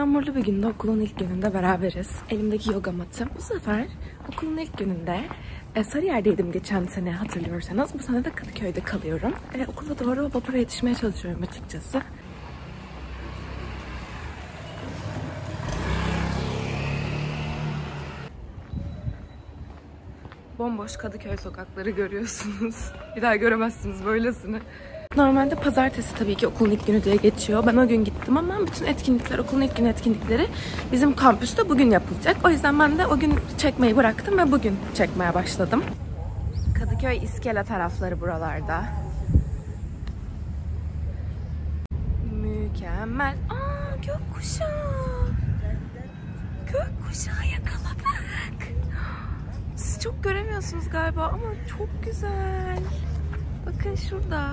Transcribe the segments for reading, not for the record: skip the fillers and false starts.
yağmurlu bir günde, okulun ilk gününde beraberiz. Elimdeki yoga matım. Bu sefer okulun ilk gününde Sarıyer'deydim geçen sene hatırlıyorsanız. Bu sene de Kadıköy'de kalıyorum. Okula doğru vapura yetişmeye çalışıyorum açıkçası. Bomboş Kadıköy sokakları görüyorsunuz. Bir daha göremezsiniz böylesini. Normalde pazartesi tabii ki okulun ilk günü diye geçiyor. Ben o gün gittim ama bütün etkinlikler, okulun ilk günü etkinlikleri bizim kampüste bugün yapılacak. O yüzden ben de o gün çekmeyi bıraktım ve bugün çekmeye başladım. Kadıköy İskele tarafları buralarda. Mükemmel. Aa, gökkuşağı. Gökkuşağı yakaladık. Siz çok göremiyorsunuz galiba ama çok güzel. Bakın şurada.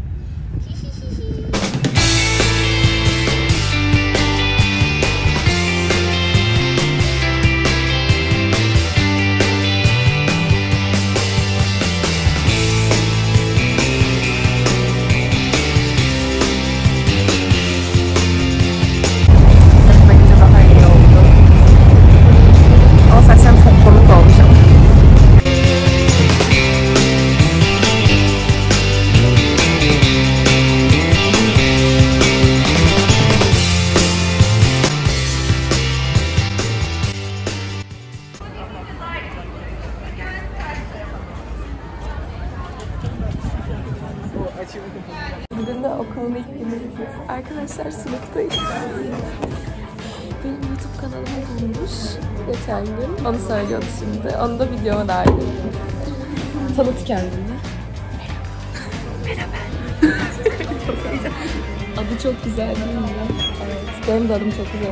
Bugün de okulun ilk günü. Arkadaşlar sınıftayım. Benim YouTube kanalımı bulmuş geçen gün. Onu söylüyordu şimdi. Onu da videoma dahil ettim. Tanıt kendini. Merhaba. Adı çok güzel değil mi? Evet. Benim de adım çok güzel.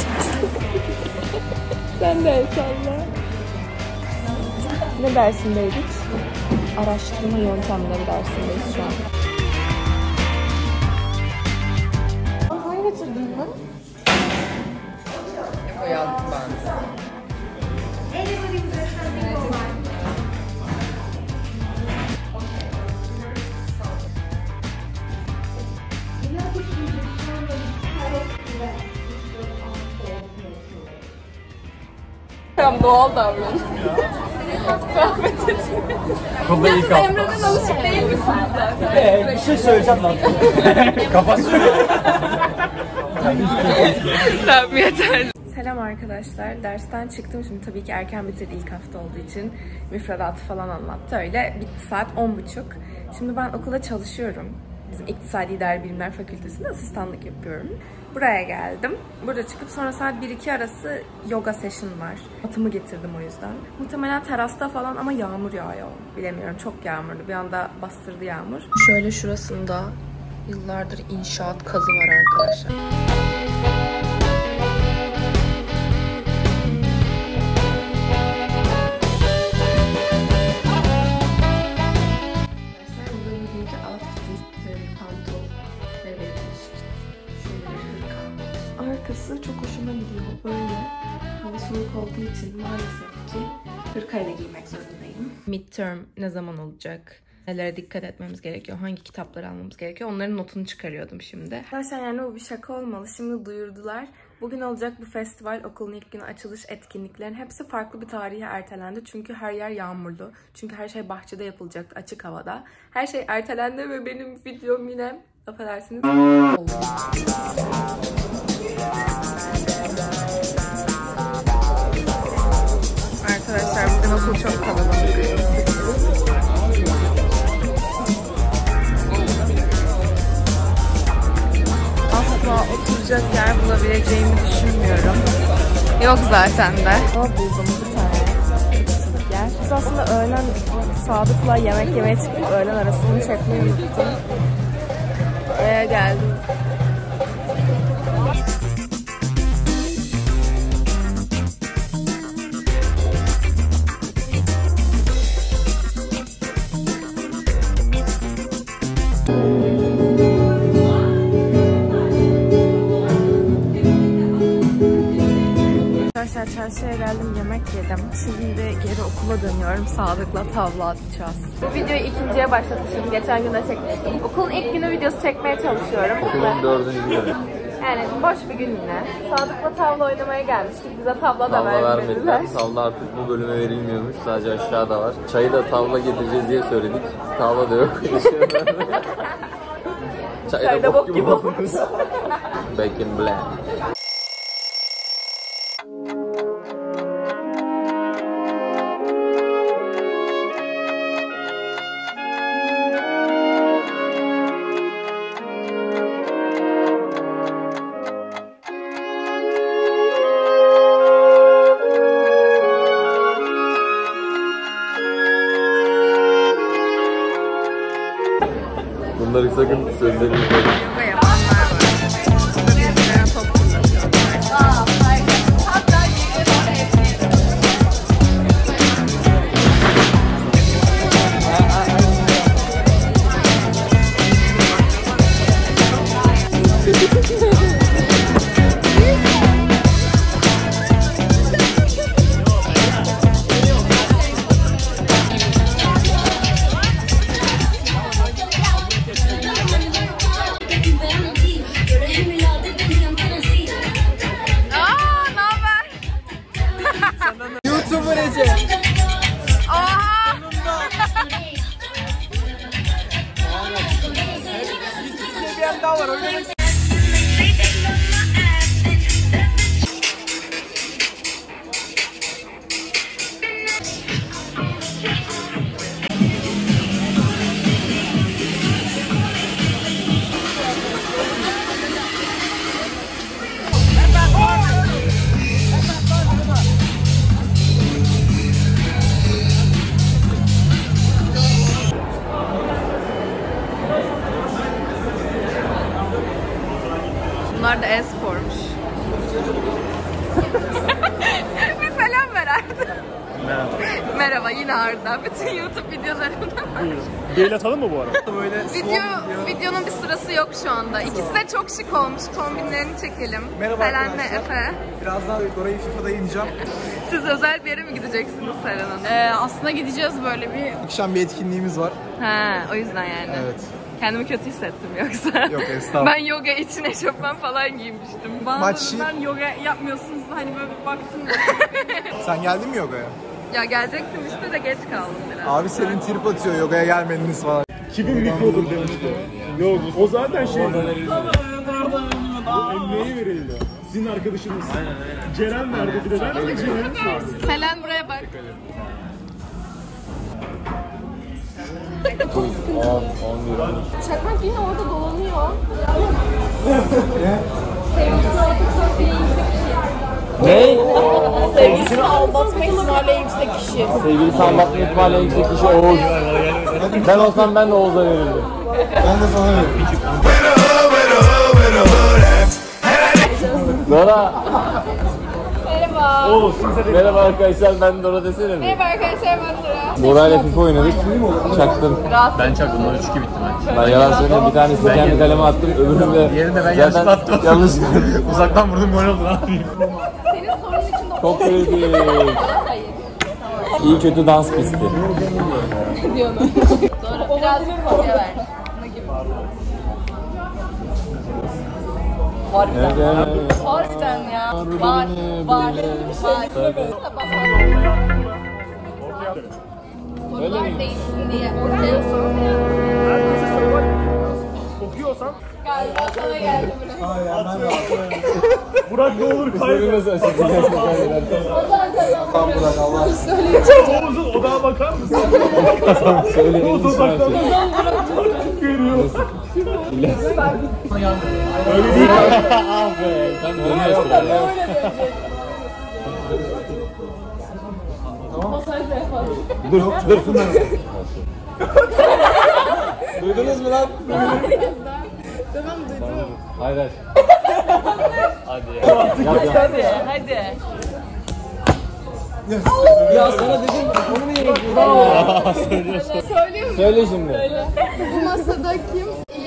Sen de el salla. Ne dersindeydik? Araştırma yöntemleri dersindeyiz şu an. Hangi getirdin mi? Yazdım ben. Tamam, doğal davran. Zahmet etme. Emre'den alışık değil misin zaten? Bir şey söyleyeceğim lan. Kafası Tamam, yeter. Selam arkadaşlar. Dersten çıktım. Şimdi tabii ki erken bitirdi ilk hafta olduğu için. Müfredatı falan anlattı. Öyle bitti saat 10.30. Şimdi ben okulda çalışıyorum. Bizim İktisadi İdari Bilimler Fakültesi'nde asistanlık yapıyorum. Buraya geldim. Burada çıkıp sonra saat 1-2 arası yoga session var. Atımı getirdim o yüzden. Muhtemelen terasta falan ama yağmur yağıyor. Bilemiyorum, çok yağmurlu. Bir anda bastırdı yağmur. Şöyle şurasında yıllardır inşaat kazı var arkadaşlar. Arkası çok hoşuma gidiyor. Böyle hava soğuk olduğu için maalesef ki hırkayla giymek zorundayım. Midterm ne zaman olacak? Nelere dikkat etmemiz gerekiyor? Hangi kitapları almamız gerekiyor? Onların notunu çıkarıyordum şimdi. Arkadaşlar yani bu bir şaka olmalı. Şimdi duyurdular. Bugün olacak bu festival, okulun ilk günü açılış etkinliklerin hepsi farklı bir tarihe ertelendi. Çünkü her yer yağmurlu. Çünkü her şey bahçede yapılacaktı, açık havada. Her şey ertelendi ve benim videom yine, affedersiniz, oldu. Arkadaşlar bugün okul çok kalabalık. Asla oturacak yer bulabileceğimi düşünmüyorum. Yok zaten de. Ama buldum bir tane yer. Biz aslında öğlen Sadık'la yemek yemeye çıktık. Öğlen arasını çekmeyi unuttum. Buraya geldim. Arkadaşlar çarşıya geldim, yemek yedim. Şimdi geri okula dönüyorum. Sadık'la tavla atacağız. Bu videoyu ikinciye başlatmışım. Geçen gün de çekmiştim. Okulun ilk günü videosu çekmeye çalışıyorum. Okulun 4. günü. Yani boş bir gün yine. Sadık'la tavla oynamaya gelmiştik. Bize tavla da Tavla vermediler. vermediler. Tavla artık bu bölüme verilmiyormuş. Sadece aşağıda var. Çayı da tavla getireceğiz diye söyledik. Tavla da yok. Çay da bok gibi olmuş. Back in black. Bunları sakın sözlerini koyun. Yoga yapanlar var. Burada birbirlerine top fırlatıyorlar. YouTuber Ece. Oha! Bir seviyem daha var. Oynamak Bunlar da e-spormuş. Bir selam ver Arda. Merhaba. Merhaba, yine Arda. Bütün YouTube videolarında var. Değil atalım mı bu arada? Böyle Videonun bir sırası yok şu anda. İkisi de çok şık olmuş. Kombinlerini çekelim. Merhaba Selen'le arkadaşlar. Efe. Birazdan orayı FIFA'da ineceğim. Siz özel bir yere mi gideceksiniz Selen Hanım? Aslında gideceğiz böyle bir... Akşam bir etkinliğimiz var. Ha, o yüzden yani. Evet. Kendimi kötü hissettim yoksa. Yok, estağfurullah. Ben yoga için eşofman falan giymiştim. Bazılarından yoga yapmıyorsunuz hani böyle bir baktım. Sen geldin mi yogaya? Ya gelecektim işte de geç kaldım biraz. Abi senin trip atıyor yogaya gelmediniz falan. 2000 mikrodur demişti. Yok o zaten şey. Bu Emre'ye verildi. Sizin arkadaşınız. Ceren nerede bir de ben de Ceren. Selen buraya bak. 10 lira. Çakmak yine orada dolanıyor. Ne? Sevgilisini aldatma ihtimali en yüksek kişi. Sevgilisi aldatma ihtimali en yüksek kişi Oğuz. Ben olsam ben de Oğuz'a verirdim. Ben de sana veririm. Dora. Merhaba. Oğuz kimse de Merhaba arkadaşlar, ben Dora desene mi? Merhaba arkadaşlar, ben Dora. Dora ile FIFA oynadık. Çaktım. Ben çaktım 3-2 bitti maç. Ben yalan söyleyeyim, bir tanesini kendi kaleme attım, öbürünü de... Diğerini de ben zaten yanlışlıkla attım. Yanlış. Uzaktan vurdum gol oldu, ne yapayım? Senin sorunun için Çok kritik. İyi kötü dans pisti. diyorum. Doğru, birazcık kopya ver. Evet, evet. Harbiden ya. Var. Sorular değişsin diye. Herkese soru var. Okuyorsan. Galiba sana geldi burası. Burak ne olur Soruyu nasıl açıklayacaksın kaybedersen? Oğuz'un odağa bakar mısın? Söyleyin Oğuz lütfen. odaktan görüyor. Öyle değil. Ah be, sen dönüyorsun. Dur. Duydunuz mu lan? Tamam, duydum. Hayır. Hadi ya. Hadi. Ya sana dedim, onu niye yapıyorsun? Söylüyorum. Söyle şimdi. Bu masada kim?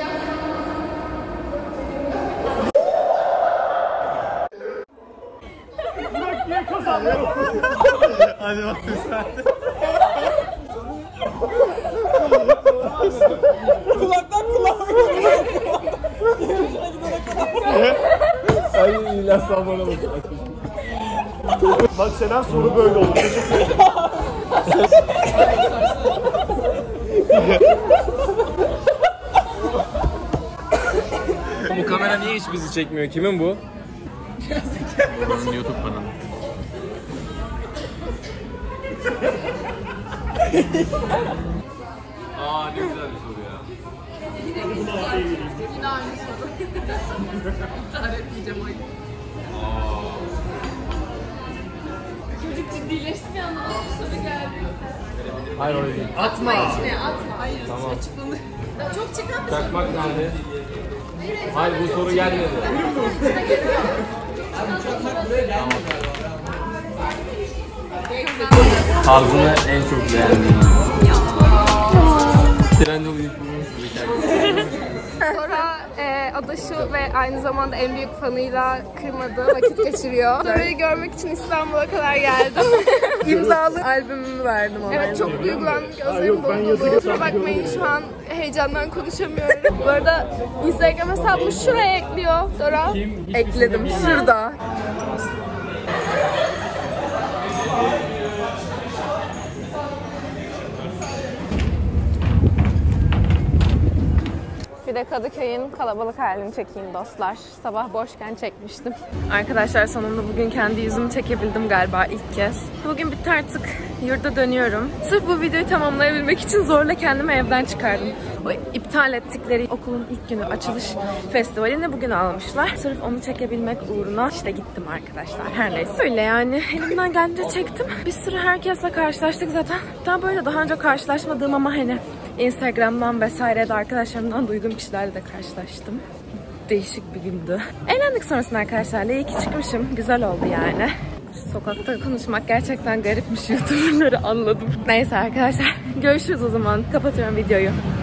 Hadi bakayım sen. Kulaktan kulağa. Biraz daha bana bak. Bak Selen soru böyle oldu. Teşekkür ederim. Bu kamera niye hiç bizi çekmiyor? Kimin bu? Bunun YouTube kanalı. Aa ne güzel bir soru ya. Yine aynı soru. İptal etmeyeceğim o. Çocuk ciddileşti ya, soru geldi. Hayır öyle değil. Atma. İçine atma. Hayır, tamam. Açıklanır. Ya çok çıkan bir soru. Çakmak nerede? Hayır bu soru gelmedi. Tarzını en çok beğendiğim. Trendyol Sonra adaşı ve aynı zamanda en büyük fanıyla kırmadığı vakit geçiriyor. Orayı görmek için İstanbul'a kadar geldim. İmzalı albümümü verdim ona. Evet çok duygulandım. Gözlerim doldu. Kusura bakmayın şu an heyecandan konuşamıyorum. Bu arada Instagram hesabımı şuraya ekliyor. Sonra ekledim. Şurada. Bir de Kadıköy'ün kalabalık halini çekeyim dostlar. Sabah boşken çekmiştim. Arkadaşlar sonunda bugün kendi yüzümü çekebildim galiba ilk kez. Bugün bitti artık. Yurda dönüyorum. Sırf bu videoyu tamamlayabilmek için zorla kendimi evden çıkardım. O iptal ettikleri okulun ilk günü açılış festivalini bugün almışlar. Sırf onu çekebilmek uğruna işte gittim arkadaşlar. Her neyse. Öyle yani. Elimden geldiğince çektim. Bir sürü herkesle karşılaştık zaten. Daha önce karşılaşmadığım ama hani Instagram'dan vesaire de arkadaşlarımdan duyduğum kişilerle de karşılaştım. Değişik bir gündü. Eğlendik sonrasında arkadaşlarla. İyi ki çıkmışım. Güzel oldu yani. Sokakta konuşmak gerçekten garipmiş. YouTuber'ları anladım. Neyse arkadaşlar. Görüşürüz o zaman. Kapatıyorum videoyu.